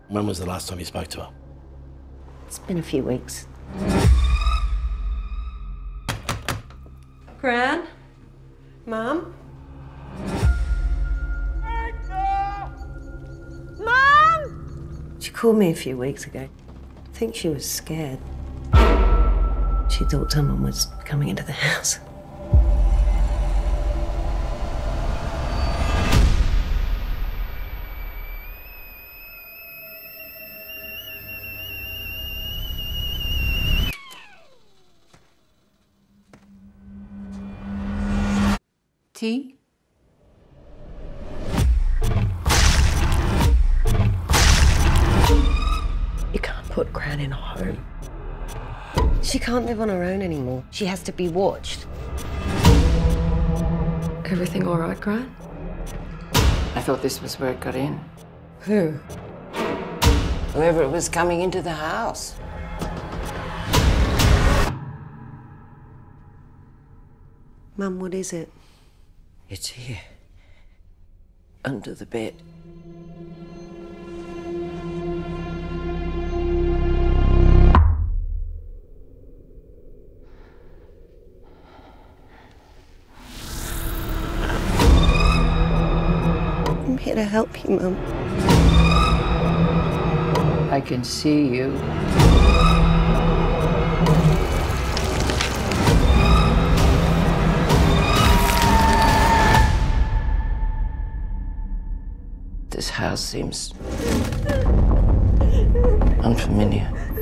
When was the last time you spoke to her? It's been a few weeks. Gran? Mom? Mom! She called me a few weeks ago. I think she was scared. She thought someone was coming into the house. Tea? You can't put Gran in a home. She can't live on her own anymore. She has to be watched. Everything all right, Gran? I thought this was where it got in. Who? Whoever was coming into the house. Mum, what is it? It's here. Under the bed. I'm here to help you, Mum. I can see you. This house seems unfamiliar.